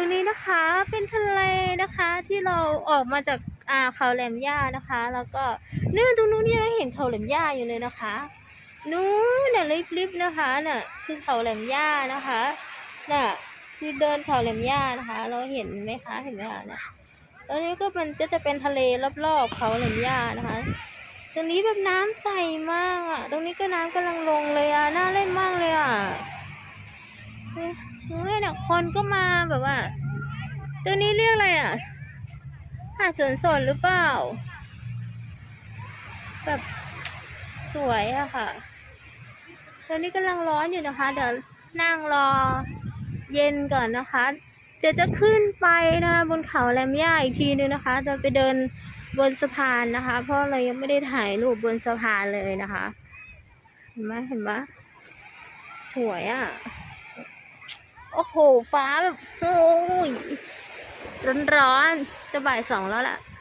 รงนี้นะคะเป็นทะเลนะคะที่เราออกมาจากเขาแหลมย่านะคะแล้วก็เนี่ยตรงนู้นยังเห็นเขาแหลมย่าอยู่เลยนะคะนู้นน่ะลิบๆนะคะน่ะคือเขาแหลมย่านะคะน่ะคือเดินเขาแหลมย่านะคะเราเห็นไหมคะเห็นไหมคะเนี่ยตรงนี้ก็มันก็จะเป็นทะเลรอบๆเขาแหลมย่านะคะตรงนี้แบบน้ำใสมากอ่ะตรงนี้ก็น้ำกำลังลงเลยอ่ะน่าเล่นมากเลยอ่ะเนี่ยนะคนก็มาแบบว่าตัวนี้เรียกอะไรอ่ะหาดสนหรือเปล่าแบบสวยอะค่ะตอนนี้กำลังร้อนอยู่นะคะเดี๋ยวนั่งรอเย็นก่อนนะคะเดี๋ยวจะขึ้นไปนะบนเขาแหลมย่าอีกทีนึงนะคะจะไปเดินบนสะพานนะคะเพราะเรายังไม่ได้ถ่ายรูปบนสะพานเลยนะคะเห็นไหมสวยอะโอ้โหฟ้าแบบโอ้ยร้อนๆจะบ่าย 2แล้วล่ะ